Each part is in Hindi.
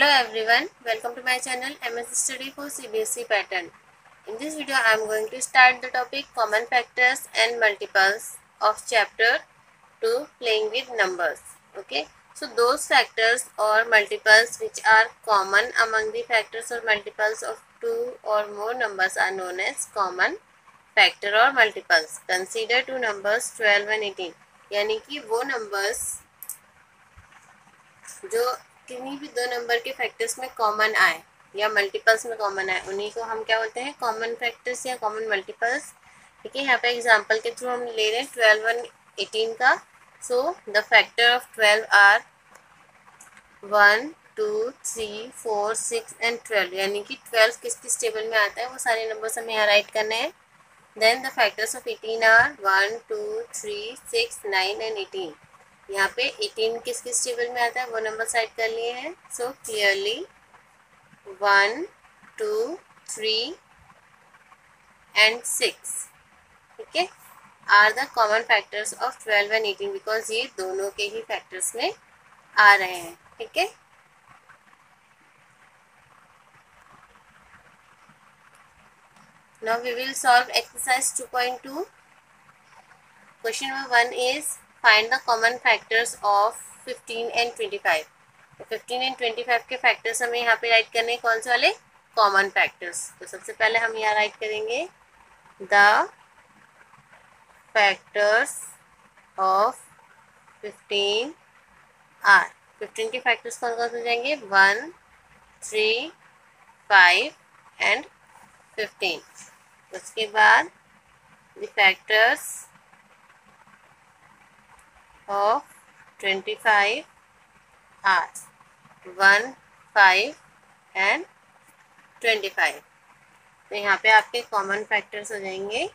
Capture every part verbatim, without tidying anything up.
Hello everyone, welcome to my channel M S Study for C B S E Pattern. In this video, I am going to start the topic Common Factors and Multiples of Chapter two Playing with Numbers. Okay, so those factors or multiples which are common among the factors or multiples of two or more numbers are known as common factor or multiples. Consider two numbers twelve and eighteen. यानी कि वो numbers जो किन्हीं भी दो नंबर के फैक्टर्स में कॉमन आए या मल्टीपल्स में कॉमन आए उन्हीं को हम क्या बोलते हैं, कॉमन फैक्टर्स या कॉमन मल्टीपल्स. ठीक है, यहाँ पे एग्जांपल के थ्रू हम ले रहे हैं ट्वेल्व और एटीन का. So the factor of twelve are one two three four six and twelve. यानी कि ट्वेल्व किस किस टेबल में आता है वो सारे नंबर्स हमें यहाँ राइट करने हैं. Then the factors of eighteen are one two three six nine and eighteen. यहाँ पे एटीन किस किस टेबल में आता है वो नंबर साइड कर लिए हैं. So clearly one two three and six, ठीक है, are the common factors of twelve and eighteen because ये दोनों के ही फैक्टर्स में आ रहे हैं. ठीक है, now we will solve exercise two point two. Question number one is find the common factors of fifteen and twenty-five. तो fifteen and twenty-five के फैक्टर्स हमें यहाँ पे राइट करने हैं. कौन से वाले? Common factors. तो सबसे पहले हम यहाँ राइट करेंगे the factors of fifteen are. Fifteen के फैक्टर्स कौन कौन से हो जाएंगे? One three five and fifteen. उसके बाद the factors of twenty-five are one, five and twenty-five. तो यहाँ पे आपके कॉमन फैक्टर्स हो जाएंगे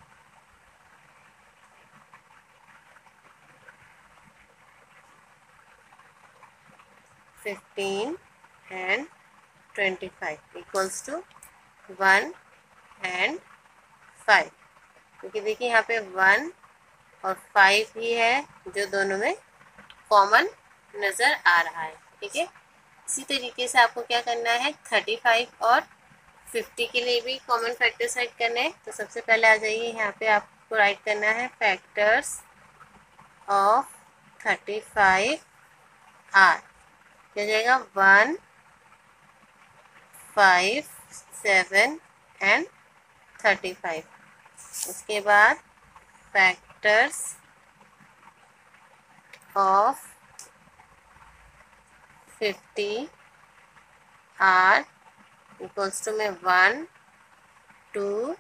fifteen and twenty-five equals to one and five. क्योंकि देखिए यहाँ पे वन और फाइव ही है जो दोनों में कॉमन नज़र आ रहा है. ठीक है, इसी तरीके से आपको क्या करना है, थर्टी फाइव और फिफ्टी के लिए भी कॉमन फैक्टर्स राइट करने हैं. तो सबसे पहले आ जाइए, यहाँ पे आपको राइट करना है factors of thirty five are. क्या जाएगा? One five seven and thirty five. उसके बाद factors of fifty are equals to में one two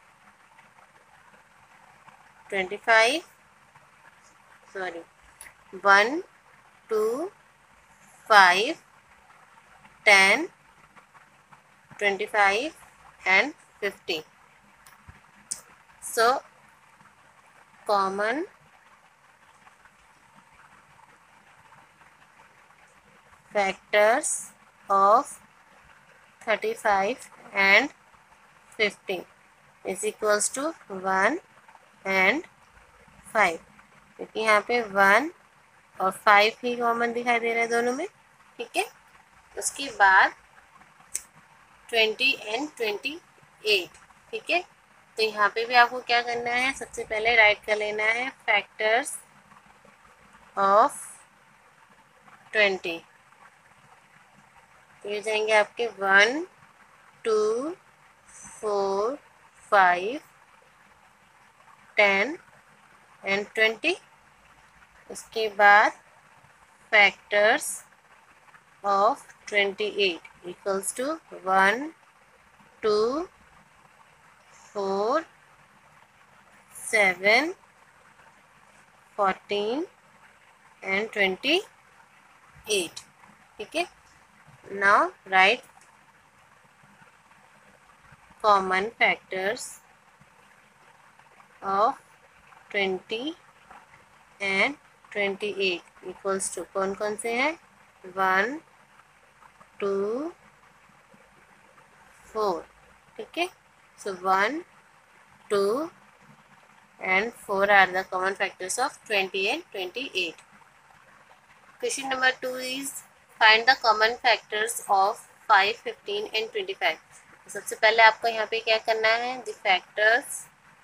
twenty five sorry one two five ten twenty five and fifty. So common factors of thirty-five and fifteen is equals to one and five. क्योंकि यहाँ पे वन और फाइव ही कॉमन दिखाई दे रहा है दोनों में. ठीक है, उसके बाद ट्वेंटी एंड ट्वेंटी एट. ठीक है, तो यहाँ पे भी आपको क्या करना है, सबसे पहले राइट कर लेना है फैक्टर्स ऑफ ट्वेंटी. तो ये जाएंगे आपके one two four five ten and twenty. उसके बाद factors of twenty eight equals to one two four seven fourteen and twenty eight. ठीक है, now write common factors of twenty and twenty eight equals to कौन कौन से हैं? One two four. ठीक है, so one, two and four are the common factors of twenty and twenty-eight. Question number two is find the common factors of five, fifteen and twenty five. सबसे पहले आपको यहाँ पे क्या करना है, the factors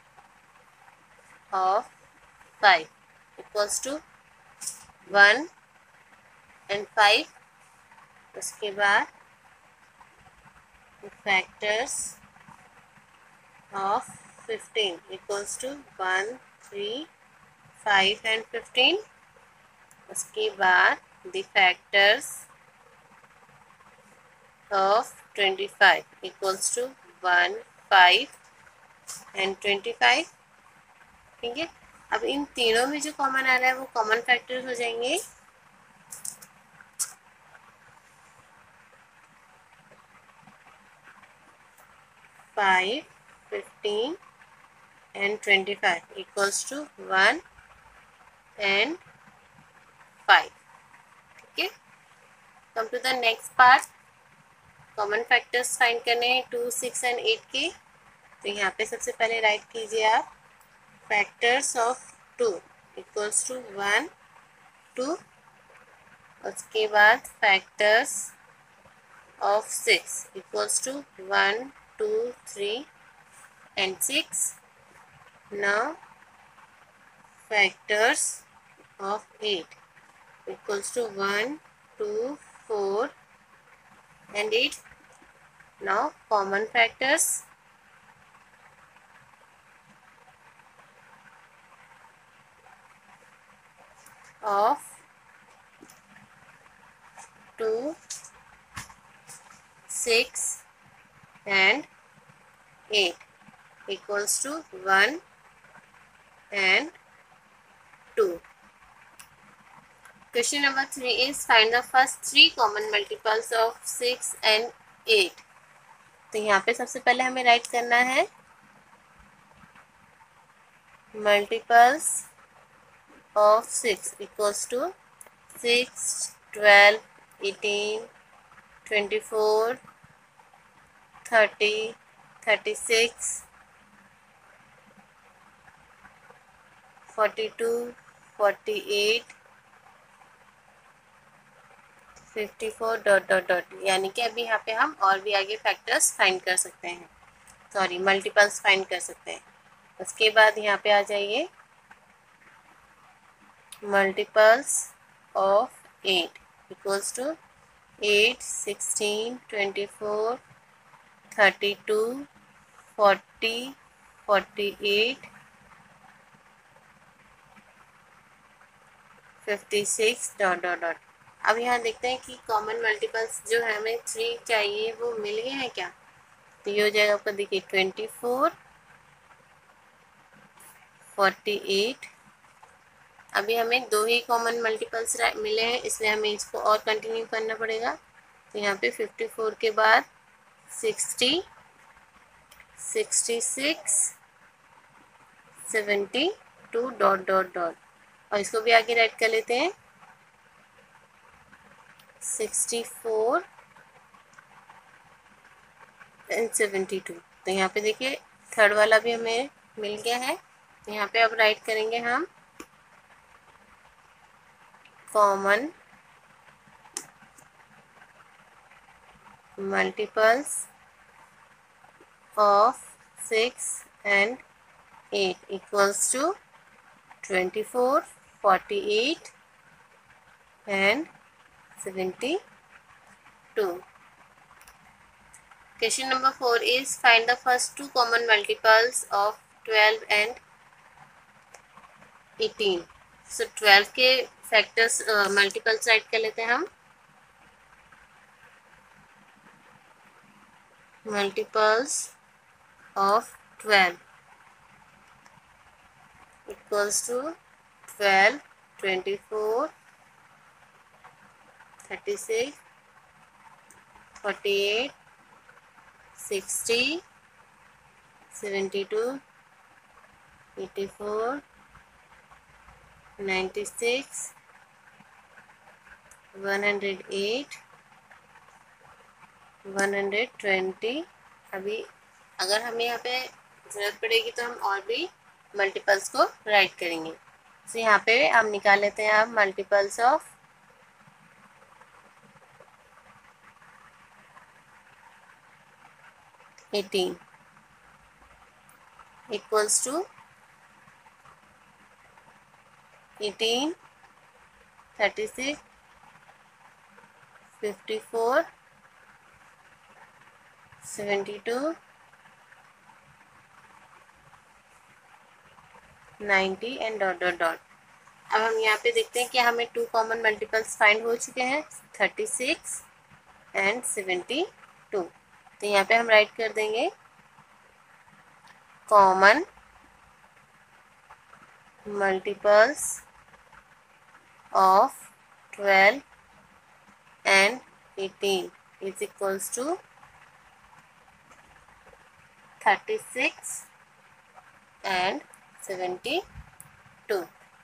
of five equals to one and five. उसके बाद factors of fifteen equals to one, three, five and fifteen. उसके बाद the factors of twenty five equals to one, five and twenty five. ठीक है, अब इन तीनों में जो कॉमन आ रहा है वो कॉमन फैक्टर्स हो जाएंगे। Five, fifteen and twenty five equals to one and five. ठीक है, come to the next part. Common factors find करने हैं टू, सिक्स एंड एट के। तो यहाँ पे सबसे पहले राइट कीजिए आप factors of two equals to one, two. उसके बाद factors of six equals to one, two, three and six. Now factors of eight equals to one, two, four and eight. Now common factors of two, six and eight equals to one and two. Question number three is find the first three common multiples of six and eight. तो यहाँ पे सबसे पहले हमें राइट करना है multiples of six equals to six, twelve, eighteen, twenty-four, thirty, thirty-six, forty-two, forty-eight, fifty four dot dot dot. यानी कि अभी यहाँ पे हम और भी आगे फैक्टर्स फाइंड कर सकते हैं, सॉरी मल्टीपल्स फाइंड कर सकते हैं। उसके बाद यहाँ पे आ जाइए multiples of eight equals to eight, sixteen, twenty four, thirty two, forty, forty eight, fifty six dot dot dot. अब यहाँ देखते हैं कि कॉमन मल्टीपल्स जो है हमें थ्री चाहिए वो मिल गए हैं क्या। तो ये हो जाएगा आपको, देखिए ट्वेंटी फोर, फोर्टी एट। अभी हमें दो ही कॉमन मल्टीपल्स मिले हैं, इसलिए हमें इसको और कंटिन्यू करना पड़ेगा। तो यहाँ पे फिफ्टी फोर के बाद sixty, sixty six, seventy two dot dot dot. और इसको भी आगे राइट कर लेते हैं sixty four and seventy two. तो यहाँ पे देखिए थर्ड वाला भी हमें मिल गया है। तो यहाँ पे अब राइट करेंगे हम common multiples of six and eight equals to twenty four, forty eight and seventy two. Question number four is find the first two common multiples of twelve and eighteen. So twelve के factors multiples राइट कर लेते हैं हम. Multiples of twelve equals to twelve, twenty-four, thirty-six, forty-eight, sixty, seventy-two, eighty-four, ninety-six, one hundred eight, one hundred twenty. अभी अगर हमें यहाँ पे ज़रूरत पड़ेगी तो हम और भी मल्टीपल्स को राइट करेंगे. तो यहाँ पे हम निकाल लेते हैं आप multiples of eighteen equals to eighteen, thirty six, fifty four, seventy two, ninety and dot dot dot. अब हम यहाँ पे देखते हैं कि हमें टू कॉमन मल्टीपल्स फाइंड हो चुके हैं, thirty six and seventy two. तो यहाँ पे हम राइट कर देंगे common multiples of twelve and eighteen is equals to thirty six and seventy two.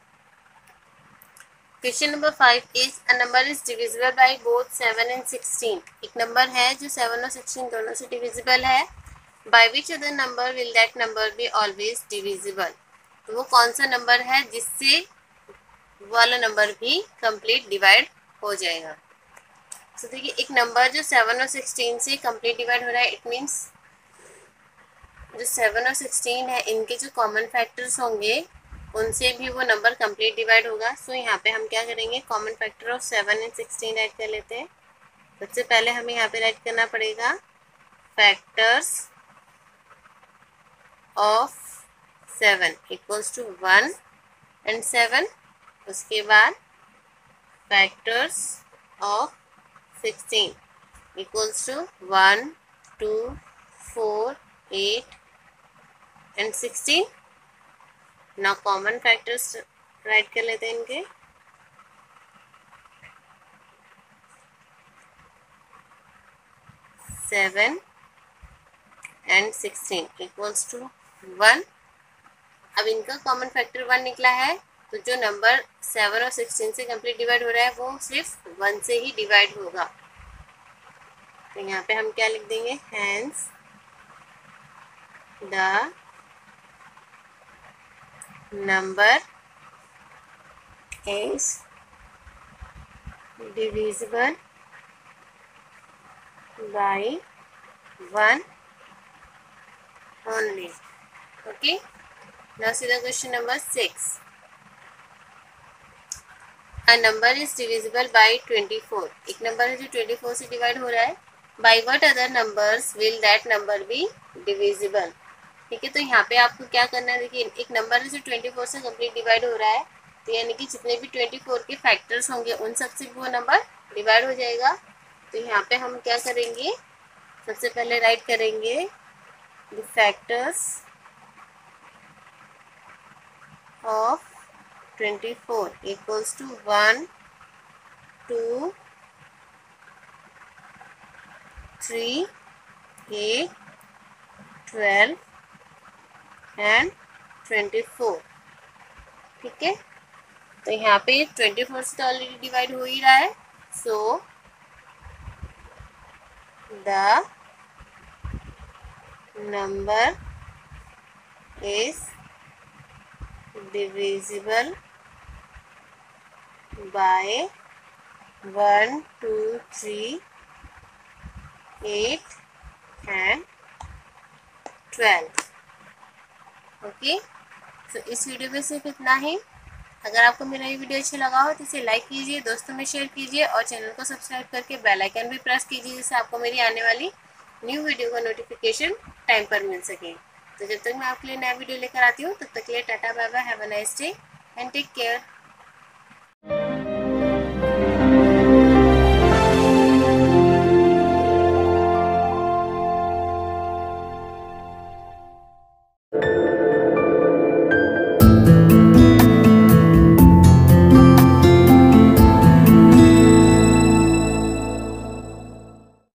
Question number five is a number is divisible by both seven and sixteen. एक नंबर है जो सेवन और सिक्सटीन दोनों से डिविजिबल है। By which other number will that number be always divisible. तो वो कौन सा नंबर है जिससे वाला नंबर भी कंप्लीट डिवाइड हो जाएगा। तो देखिए एक नंबर जो सेवन और सिक्सटीन से कंप्लीट डिवाइड हो रहा है, इट मीन्स जो सेवन और सिक्सटीन है इनके जो कॉमन फैक्टर्स होंगे उनसे भी वो नंबर कंप्लीट डिवाइड होगा। सो यहाँ पे हम क्या करेंगे, common factor of seven and sixteen add कर लेते हैं। सबसे पहले हमें यहाँ पे राइट करना पड़ेगा factors of seven equals to one and seven. उसके बाद factors of sixteen equals to one, two, four, eight and sixteen. ना कॉमन फैक्टर्स राइट कर लेते हैं इनके। Seven and sixteen equals to one. अब इनका कॉमन फैक्टर वन निकला है, तो जो नंबर सेवन और सिक्सटीन से कंप्लीट डिवाइड हो रहा है वो सिर्फ वन से ही डिवाइड होगा। तो यहाँ पे हम क्या लिख देंगे, hence the number is divisible by one only. Okay, now see the question number six. A number is divisible by twenty-four. एक नंबर है जो twenty-four से डिवाइड हो रहा है। By what other numbers will that number be divisible? ठीक है, तो यहाँ पे आपको क्या करना है, देखिए एक नंबर है जो चौबीस से कंप्लीट डिवाइड हो रहा है, तो यानी कि जितने भी चौबीस के फैक्टर्स होंगे उन सबसे भी वो नंबर डिवाइड हो जाएगा। तो यहाँ पे हम क्या करेंगे, सबसे पहले राइट करेंगे द फैक्टर्स ऑफ चौबीस equals to one, two, three, eight, twelve and twenty four. ठीक है, तो यहाँ पे ट्वेंटी फोर से तो ऑलरेडी डिवाइड हो ही रहा है। So the number is divisible by one, two, three, eight and twelve. Okay, तो इस वीडियो में सिर्फ इतना ही। अगर आपको मेरा ये वीडियो अच्छा लगा हो तो इसे लाइक कीजिए, दोस्तों में शेयर कीजिए और चैनल को सब्सक्राइब करके बेल आइकन भी प्रेस कीजिए, जिससे आपको मेरी आने वाली न्यू वीडियो का नोटिफिकेशन टाइम पर मिल सके। तो जब तक मैं आपके लिए नया वीडियो लेकर आती हूँ तब तक के लिए tata bye bye, have a nice day and take care.